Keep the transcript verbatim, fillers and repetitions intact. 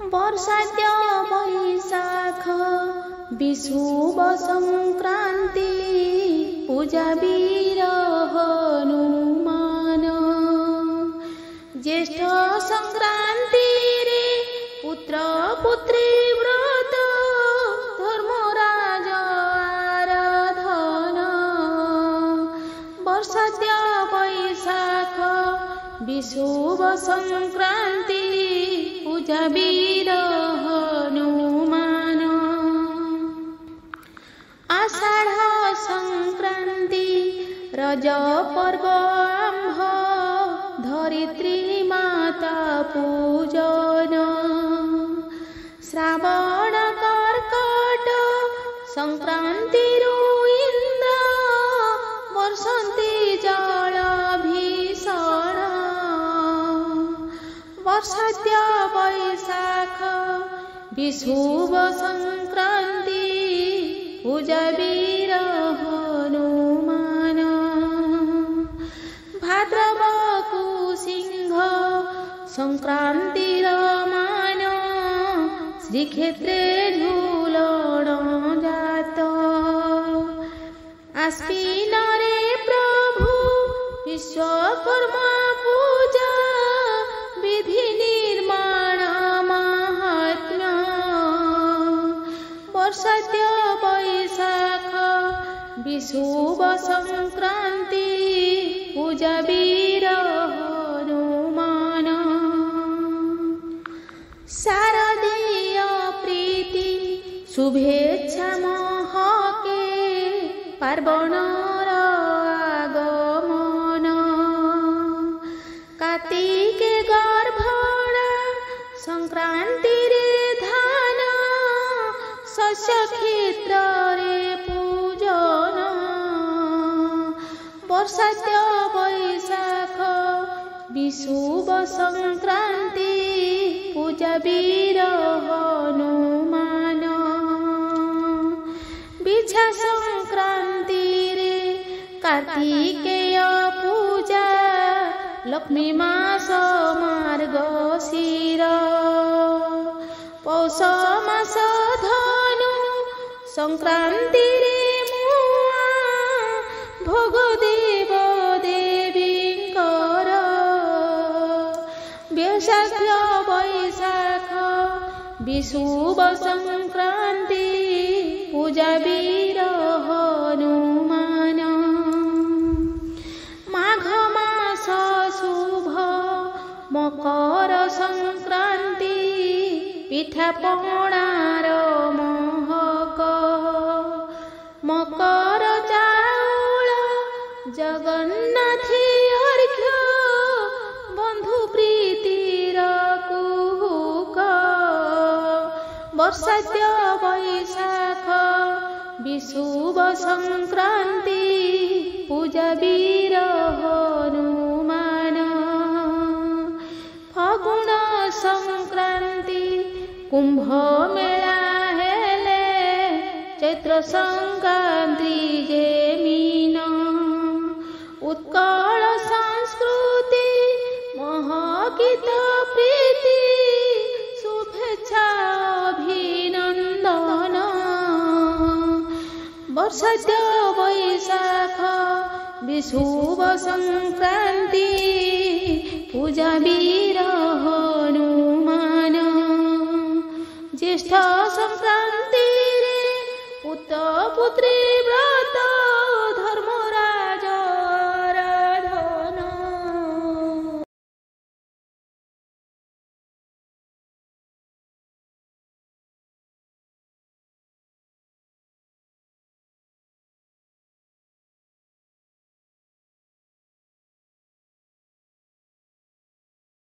वर्षाद्य वैशाख विषुव संक्रांति पूजा वीर हनुमान ज्येष्ठ संक्रांति रे पुत्र पुत्री व्रत धर्मराज आराधन वर्षाद्य वैशाख विषुव संक्रांति पूजा वीर हनुमान आषाढ़ संक्रांति रज पर्व आरंभ धरित्री माता पूजन श्रावण कर्कट संक्रांति इंद्र वर्षंती जल भीषण वर्षाद्य वैशाख विषुव संक्रांति पूजा वीर हनुमान भाद्रवकु सिंह संक्रांति मान श्रीक्षेत्रे झूलन जात आश्विन रे प्रभु विश्वकर्मा पूजा विधि निर्माण महात्म्य वर्षाद्य वैशाख विषुव संक्रांति पूजा वीर हनुमान शारदीय प्रीति शुभेच्छा महके पार्वणर आगमन कार्तिके गर्भणा संक्रांति रे धान शस्य क्षेत्र रे पूजन वर्षाद्य वैशाख विषुव संक्रांति पूजा वीर हनुमान बिछा संक्रांति रे कार्तिकेय पूजा लक्ष्मी मास मार्गशीर पौष मास धनु संक्रांति रे मुआ भोग देव देवींकर वैशाख वैशाख विषुव संक्रांति पूजा वीर हनुमान माघ मास शुभ मकर संक्रांति पिठा पणार महक मकर चाउल जगन्नाथी अर्घ्य बंधु प्रीतिर कुहुक वर्षाद्य वैशाख विषुव संक्रांति पूजा वीर हनुमान फागुन संक्रांति कुंभ मेला हेले चैत्र संक्रांति जे मीन उत्कल संस्कृति महगीत प्रीति शुभेच्छा अभिनंदन वर्षाद्य वैशाख विषुव संक्रांति पूजा वीर हनुमान ज्येष्ठ संक्रांति रे पुत्र पुत्री